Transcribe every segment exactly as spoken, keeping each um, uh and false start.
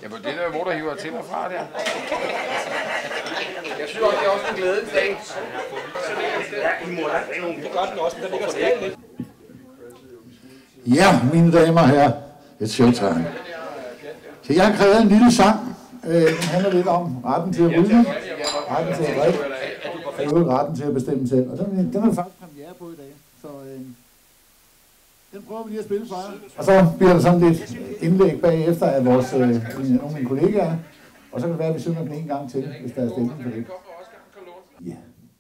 Det var det der, hvor der hiver til og fra der. Jeg synes også, det er også en glædens dag. Ja, I må da nogle. Det gør den også, men der ligger skæld lidt. Ja, mine damer og herrer, et showtime. Så jeg har krævet en lille sang. Den handler lidt om retten til at ryge, retten til at drikke, og retten til at bestemme selv. Og den, den er faktisk premiere på i dag, så øh, den prøver vi lige at spille for jer. Og så bliver der sådan lidt indlæg bagefter af vores, øh, nogle af mine kollegaer, og så kan det være, at vi synger den en gang til, hvis der er stemning for det. Ja.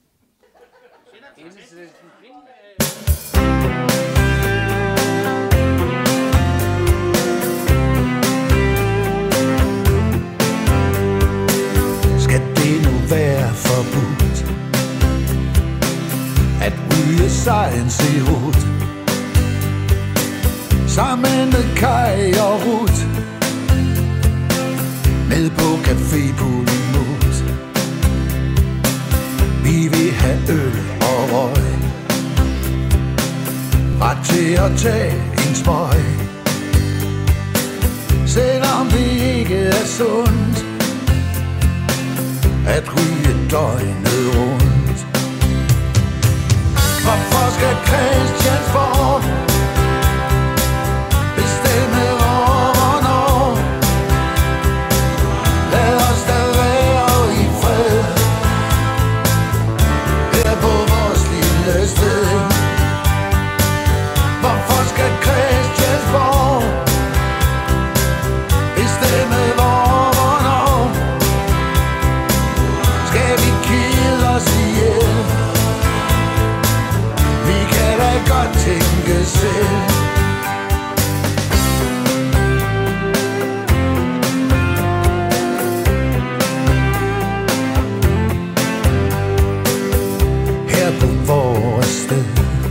Være forbudt at ryge sejren i hovedet sammen med Kai og Ruth ned på Café Pulimut. Vi vil have øl og røg, ret til at tage en smøg, selvom det ikke er sundt at ryge døgnet rundt. Hvorfor skal Christiansborg bestemme over hvornår? Lad os da være i fred her på vores lille sted. Hvorfor skal Christiansborg bestemme hvor? Godt tænke selv. Her på vores sted,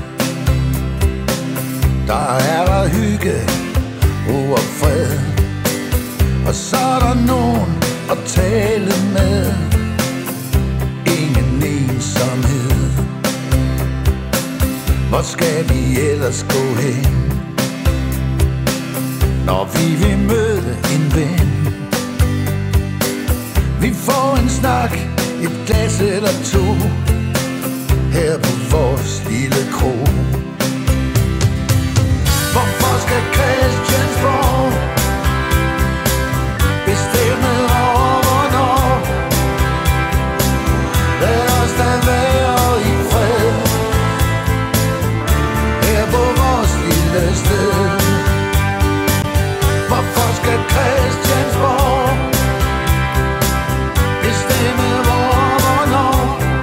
der er der hygge, ro og fred, og så er der nogen at tale med, ingen ensomhed. Hvor skal vi ellers gå hen, når vi vil møde en ven? Vi får en snak, et glas eller to, her på vores lille krog. Hvorfor skal Christiansborg bestemme over hvornår? Lad os da være i fred på vores lille sted. Hvorfor skal Christiansborg bestemme hvor og hvornår?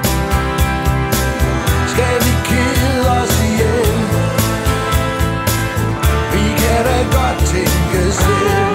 Skal vi kede os ihjel? Vi kan da godt tænke selv.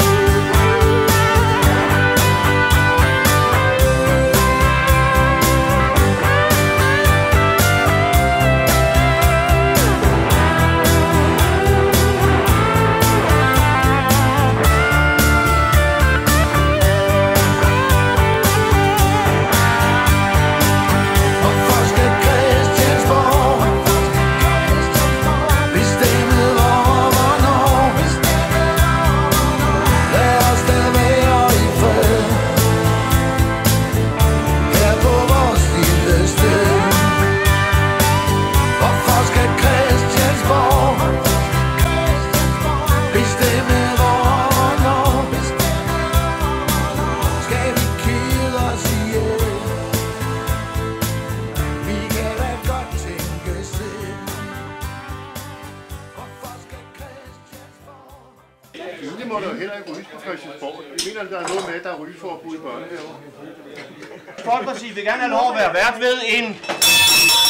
må der jo heller ikke ryges på Christiansborg. Jeg mener, at der er noget med, at der er rygeforbud i børnehaver. Folkeparti vil gerne have lov at være vært ved en